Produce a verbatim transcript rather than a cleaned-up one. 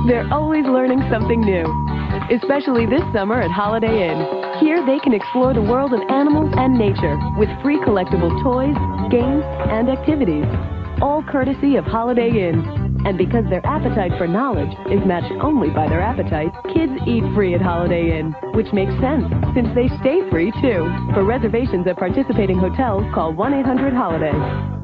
They're always learning something new, especially this summer at Holiday Inn. Here they can explore the world of animals and nature with free collectible toys, games, and activities, all courtesy of Holiday Inn. And because their appetite for knowledge is matched only by their appetite, kids eat free at Holiday Inn, which makes sense since they stay free too. For reservations at participating hotels, call one eight hundred holiday.